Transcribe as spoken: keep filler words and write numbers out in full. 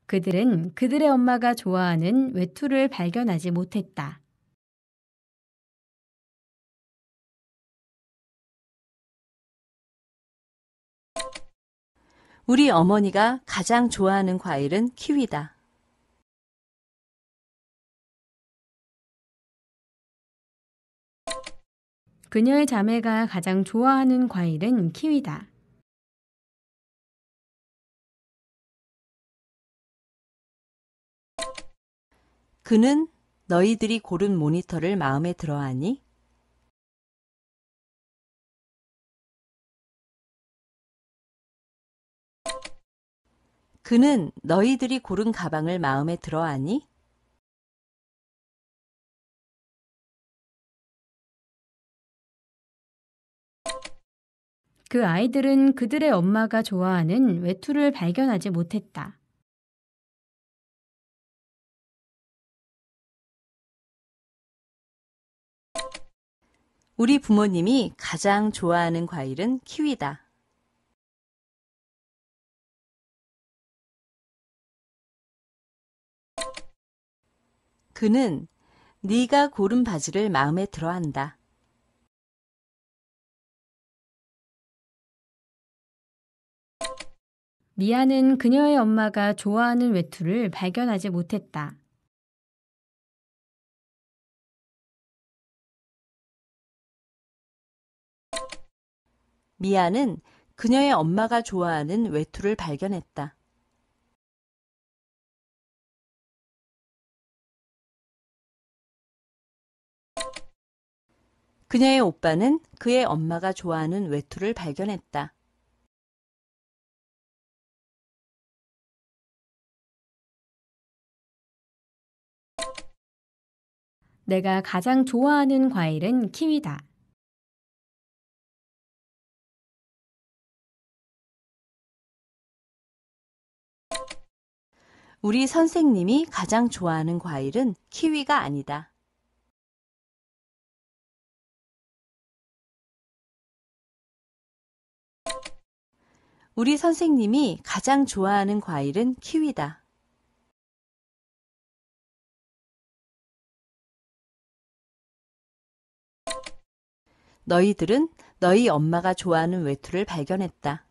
그들은 그들의 엄마가 좋아하는 외투를 발견하지 못했다. 우리 어머니가 가장 좋아하는 과일은 키위다. 그녀의 자매가 가장 좋아하는 과일은 키위다. 그는 너희들이 고른 모니터를 마음에 들어하니? 그는 너희들이 고른 가방을 마음에 들어하니? 그 아이들은 그들의 엄마가 좋아하는 외투를 발견하지 못했다. 우리 부모님이 가장 좋아하는 과일은 키위다. 그는 네가 고른 바지를 마음에 들어한다. 미아는 그녀의 엄마가 좋아하는 외투를 발견하지 못했다. 미아는 그녀의 엄마가 좋아하는 외투를 발견했다. 그녀의 오빠는 그의 엄마가 좋아하는 외투를 발견했다. 내가 가장 좋아하는 과일은 키위다. 우리 선생님이 가장 좋아하는 과일은 키위가 아니다. 우리 선생님이 가장 좋아하는 과일은 키위다. 너희들은 너희 엄마가 좋아하는 외투를 발견했다.